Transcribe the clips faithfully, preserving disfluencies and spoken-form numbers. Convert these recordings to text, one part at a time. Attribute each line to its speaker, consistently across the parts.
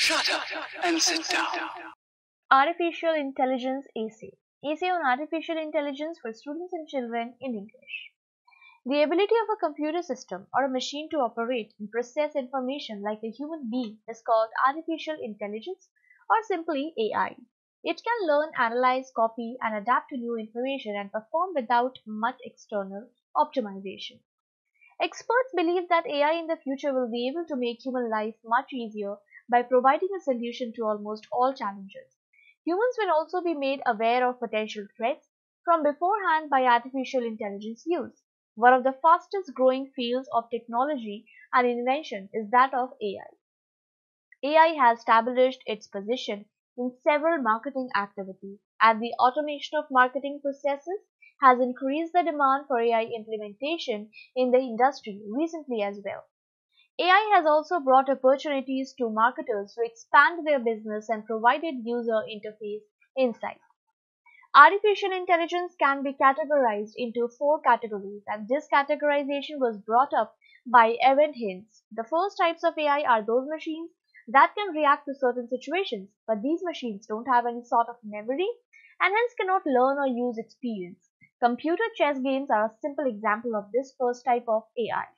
Speaker 1: Shut up and sit down.
Speaker 2: Artificial Intelligence Essay. Essay on Artificial Intelligence for Students and Children in English. The ability of a computer system or a machine to operate and process information like a human being is called artificial intelligence, or simply A I. It can learn, analyze, copy, and adapt to new information and perform without much external optimization. Experts believe that A I in the future will be able to make human life much easier by providing a solution to almost all challenges. Humans will also be made aware of potential threats from beforehand by artificial intelligence use. One of the fastest growing fields of technology and invention is that of A I. A I has established its position in several marketing activities, and the automation of marketing processes has increased the demand for A I implementation in the industry recently as well. A I has also brought opportunities to marketers to expand their business and provided user interface insights. Artificial intelligence can be categorized into four categories, and this categorization was brought up by Evan Hinz. The first types of A I are those machines that can react to certain situations, but these machines don't have any sort of memory and hence cannot learn or use experience. Computer chess games are a simple example of this first type of A I.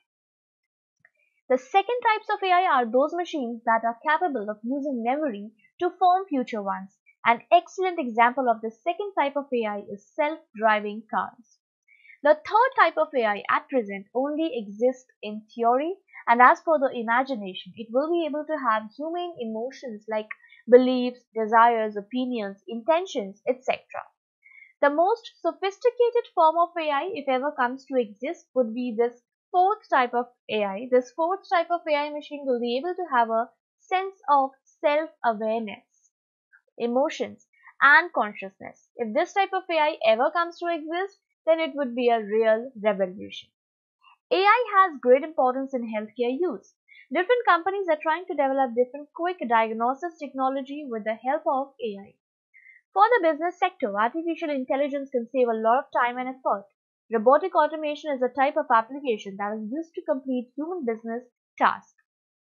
Speaker 2: The second types of A I are those machines that are capable of using memory to form future ones. An excellent example of the second type of A I is self-driving cars. The third type of A I at present only exists in theory, and as per the imagination, it will be able to have human emotions like beliefs, desires, opinions, intentions, et cetera. The most sophisticated form of A I, if ever comes to exist, would be this fourth type of A I. This fourth type of A I machine will be able to have a sense of self-awareness, emotions, and consciousness. If this type of A I ever comes to exist, then it would be a real revolution. A I has great importance in healthcare use. Different companies are trying to develop different quick diagnosis technology with the help of A I. For the business sector, artificial intelligence can save a lot of time and effort. Robotic automation is a type of application that is used to complete human business tasks.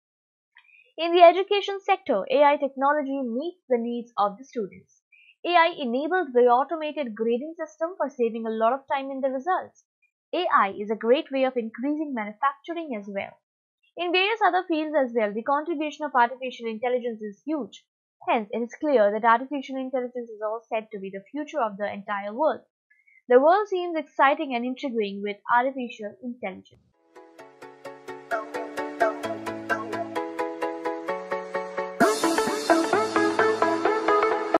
Speaker 2: In the education sector, A I technology meets the needs of the students. A I enables the automated grading system for saving a lot of time in the results. A I is a great way of increasing manufacturing as well. In various other fields as well, the contribution of artificial intelligence is huge. Hence, it is clear that artificial intelligence is all said to be the future of the entire world. The world seems exciting and intriguing with artificial intelligence.